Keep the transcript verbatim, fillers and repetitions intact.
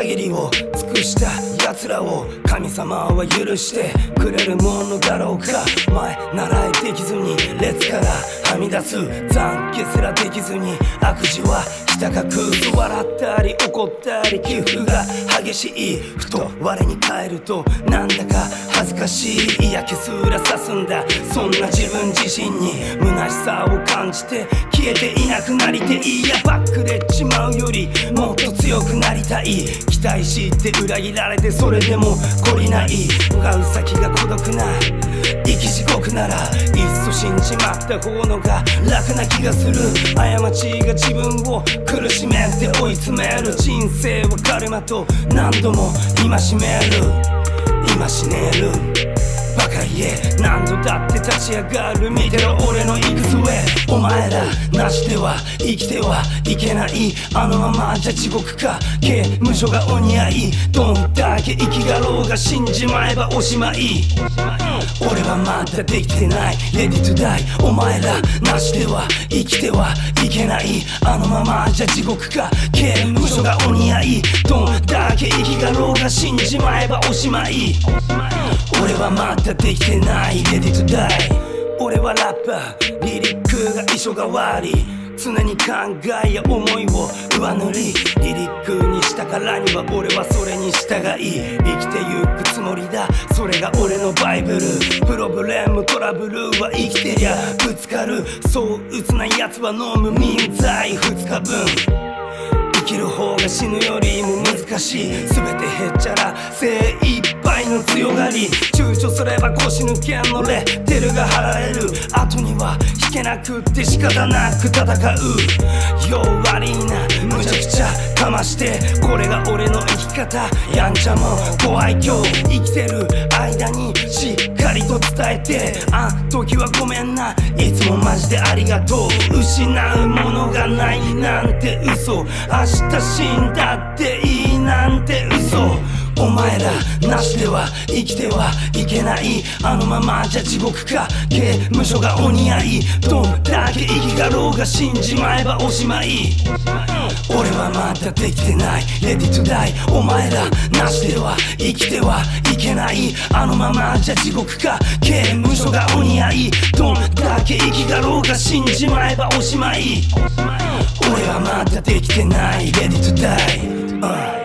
限りを尽くした奴らを神様は許してくれるものだろうか。前習いできずに列からはみ出す懺悔すらできずに悪事はひた隠す。笑ったり怒ったり起伏が激しい。ふと我に返るとなんだか恥ずかしい。嫌気すらさすんだ。そんな自分自身に虚しさを感じて消えていなくなりていやバックれちまうよりもっと強くなりたい。期待して裏切られてそれでも懲りない。向かう先が孤独な生き地獄ならいっそ死んじまった方のが楽な気がする。過ちが自分を苦しめて追い詰める。人生はカルマと何度も戒める。今死ねるバカ言え何度だって立ち上がる。見てろ俺の行く末。お前らなしでは生きてはいけない。あのままじゃ地獄か刑務所がお似合い。どんだけ生きがろうが死んじまえばおしまい。俺はまだできてない Ready to die。 お前らなしでは生きてはいけない。あのままじゃ地獄か刑務所がお似合い。どんだけ生きがろうが死んじまえばおしまい。俺はまだできてない Ready to die。 俺はラッパーリリックが遺書代わり。常に考えや思いを上塗り。リリックにしたからには俺はそれに従い生きてゆくつもりだ。それが俺のバイブル。プロブレムトラブルは生きてりゃぶつかる。そう鬱な奴は飲む民剤ふつかぶん。生きる方が死ぬよりも難しい。全てへっちゃら精一杯の強がり。躊躇すれば腰抜けのレッテルが貼られる。後には引けなくって仕方なく戦う。弱りなむちゃくちゃかましてこれが俺の生き方。やんちゃも怖い今日生きてる間にしっかりと伝えて。あん時はごめんないつもマジでありがとう。失うものがないなんて嘘。明日死んだっていいなんて嘘。お前らなしでは生きてはいけない。あのままじゃ地獄か刑務所がお似合い。どんだけ生きがろうが死んじまえばおしまい。俺はまだできてない Ready to die。 お前らなしでは生きてはいけない。あのままじゃ地獄か刑務所がお似合い。どんだけ生きがろうが死んじまえばおしまい。俺はまだできてない Ready to die、uh